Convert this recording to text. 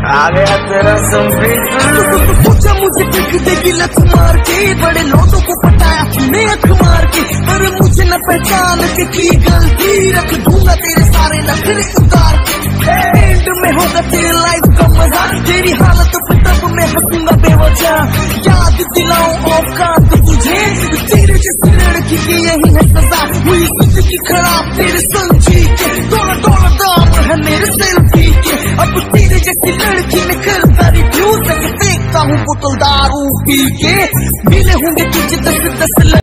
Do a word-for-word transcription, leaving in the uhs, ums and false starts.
आ गया तेरा पूछा मुझे देख देगी लत मार के, बड़े लोगों को पटाया तूने अख मार के, पर मुझे न पहचान के की गलती, रख दूंगा तेरे सारे नखरे उतार के। एंड में होगा तेरे लाइफ का मजा, तेरी हालत पे तब मैं हंसूंगा बेवजह। याद दिलाऊं औकात तुझे, तेरे जैसी लड़की की यही है सजा। हुई जिंदगी खराब तेरे समझी के, दौड़ा दौड़ा दाम है मेरे सेल्फी के। अब तेरे जैसी लड़की में करता रिव्यू, देखता हूँ बोतल दारू पी के। मिले होंगे तुझे दस दस